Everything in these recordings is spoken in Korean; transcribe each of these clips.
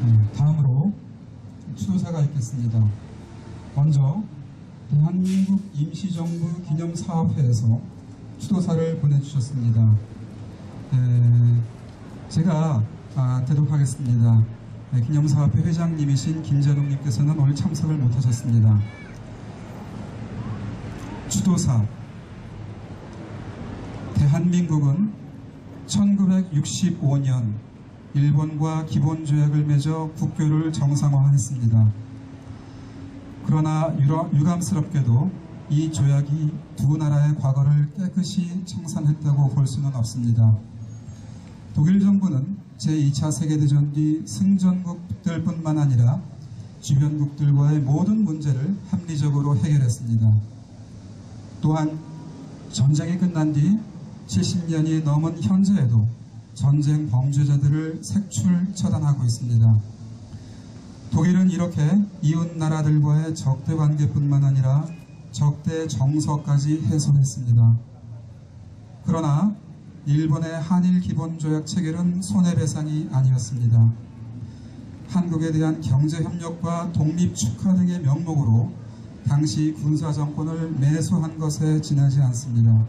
다음으로 추도사가 있겠습니다. 먼저 대한민국 임시정부 기념사업회에서 추도사를 보내주셨습니다. 제가 대독하겠습니다. 기념사업회 회장님이신 김재동님께서는 오늘 참석을 못하셨습니다. 추도사. 대한민국은 1965년 일본과 기본조약을 맺어 국교를 정상화했습니다. 그러나 유감스럽게도 이 조약이 두 나라의 과거를 깨끗이 청산했다고 볼 수는 없습니다. 독일 정부는 제2차 세계대전 뒤 승전국들뿐만 아니라 주변국들과의 모든 문제를 합리적으로 해결했습니다. 또한 전쟁이 끝난 뒤 70년이 넘은 현재에도 전쟁 범죄자들을 색출 처단하고 있습니다. 독일은 이렇게 이웃 나라들과의 적대 관계뿐만 아니라 적대 정서까지 해소했습니다. 그러나 일본의 한일 기본조약 체결은 손해배상이 아니었습니다. 한국에 대한 경제협력과 독립 축하 등의 명목으로 당시 군사정권을 매수한 것에 지나지 않습니다.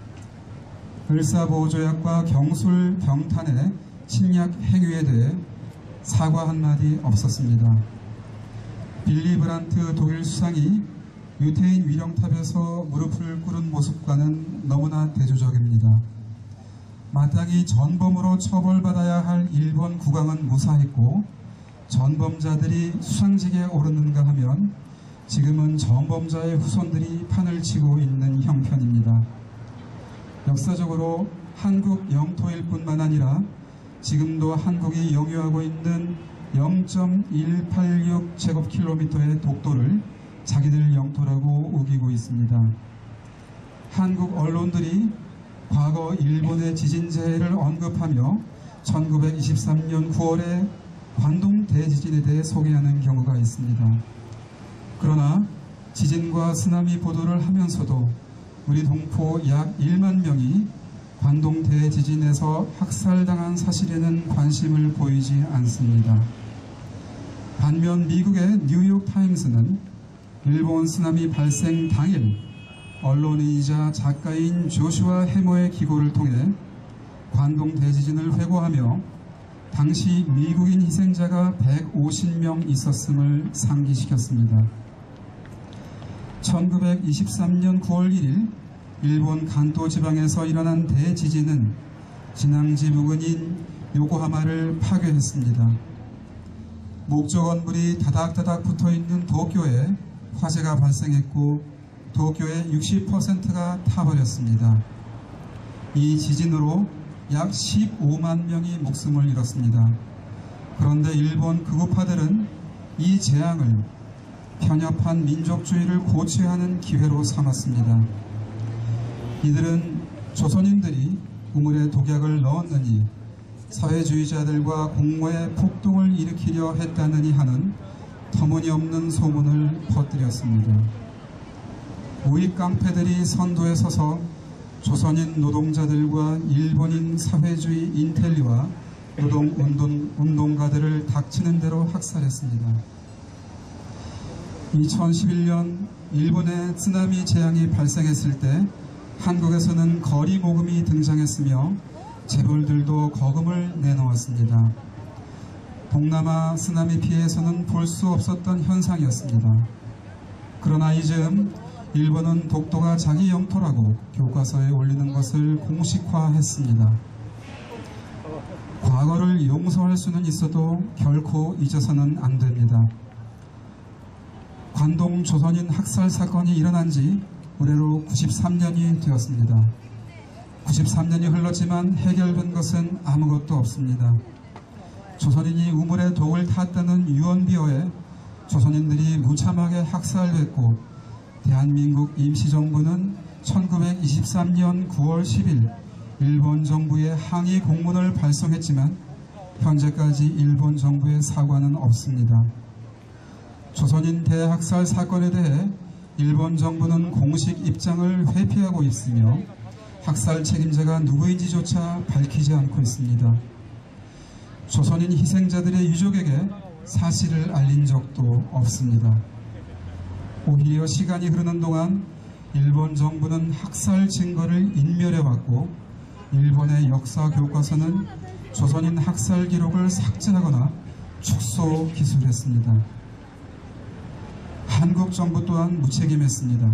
을사보호조약과 경술 병탄의 침략 행위에 대해 사과 한마디 없었습니다. 빌리 브란트 독일 수상이 유태인 위령탑에서 무릎을 꿇은 모습과는 너무나 대조적입니다. 마땅히 전범으로 처벌받아야 할 일본 국왕은 무사했고 전범자들이 수상직에 오르는가 하면 지금은 전범자의 후손들이 판을 치고 있는 형편입니다. 역사적으로 한국 영토일 뿐만 아니라 지금도 한국이 영유하고 있는 0.186제곱킬로미터의 독도를 자기들 영토라고 우기고 있습니다. 한국 언론들이 과거 일본의 지진재해를 언급하며 1923년 9월에 관동 대지진에 대해 소개하는 경우가 있습니다. 그러나 지진과 쓰나미 보도를 하면서도 우리 동포 약 1만 명이 관동 대지진에서 학살당한 사실에는 관심을 보이지 않습니다. 반면 미국의 뉴욕타임스는 일본 쓰나미 발생 당일 언론인이자 작가인 조슈아 해머의 기고를 통해 관동 대지진을 회고하며 당시 미국인 희생자가 150명 있었음을 상기시켰습니다. 1923년 9월 1일 일본 간토 지방에서 일어난 대지진은 진앙지 부근인 요코하마를 파괴했습니다. 목조 건물이 다닥다닥 붙어있는 도쿄에 화재가 발생했고 도쿄의 60%가 타버렸습니다. 이 지진으로 약 15만 명이 목숨을 잃었습니다. 그런데 일본 극우파들은 이 재앙을 편협한 민족주의를 고쳐야 하는 기회로 삼았습니다. 이들은 조선인들이 우물에 독약을 넣었느니 사회주의자들과 공모의 폭동을 일으키려 했다느니 하는 터무니없는 소문을 퍼뜨렸습니다. 우익 깡패들이 선도에 서서 조선인 노동자들과 일본인 사회주의 인텔리와 노동운동가들을 닥치는 대로 학살했습니다. 2011년 일본의 쓰나미 재앙이 발생했을 때 한국에서는 거리 모금이 등장했으며 재벌들도 거금을 내놓았습니다. 동남아 쓰나미 피해에서는 볼 수 없었던 현상이었습니다. 그러나 이즘 일본은 독도가 자기 영토라고 교과서에 올리는 것을 공식화했습니다. 과거를 용서할 수는 있어도 결코 잊어서는 안 됩니다. 관동 조선인 학살 사건이 일어난 지 올해로 93년이 되었습니다. 93년이 흘렀지만 해결된 것은 아무것도 없습니다. 조선인이 우물에 독을 탔다는 유언비어에 조선인들이 무참하게 학살됐고 대한민국 임시정부는 1923년 9월 10일 일본 정부에 항의 공문을 발송했지만 현재까지 일본 정부의 사과는 없습니다. 조선인 대학살 사건에 대해 일본 정부는 공식 입장을 회피하고 있으며 학살 책임자가 누구인지조차 밝히지 않고 있습니다. 조선인 희생자들의 유족에게 사실을 알린 적도 없습니다. 오히려 시간이 흐르는 동안 일본 정부는 학살 증거를 인멸해왔고 일본의 역사 교과서는 조선인 학살 기록을 삭제하거나 축소 기술했습니다. 한국 정부 또한 무책임했습니다.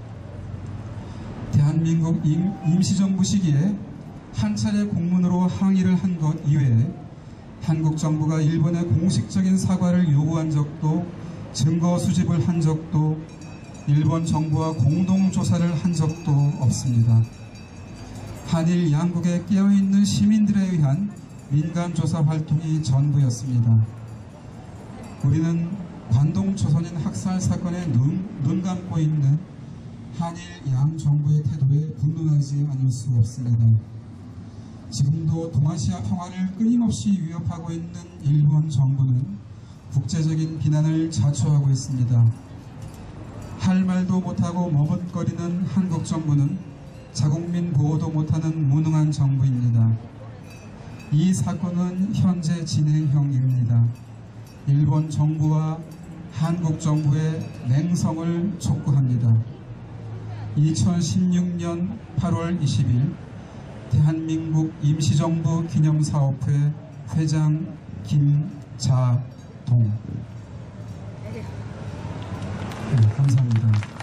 대한민국 임시정부 시기에 한 차례 공문으로 항의를 한 것 이외에 한국 정부가 일본의 공식적인 사과를 요구한 적도, 증거 수집을 한 적도, 일본 정부와 공동조사를 한 적도 없습니다. 한일 양국에 깨어있는 시민들에 의한 민간조사 활동이 전부였습니다. 우리는 관동 조선인 학살 사건에 눈 감고 있는 한일 양 정부의 태도에 분노하지 않을 수 없습니다. 지금도 동아시아 평화를 끊임없이 위협하고 있는 일본 정부는 국제적인 비난을 자초하고 있습니다. 할 말도 못하고 머뭇거리는 한국 정부는 자국민 보호도 못하는 무능한 정부입니다. 이 사건은 현재 진행형입니다. 일본 정부와 한국 정부의 냉성을 촉구합니다. 2016년 8월 20일 대한민국 임시정부 기념사업회 회장 김자동. 네, 감사합니다.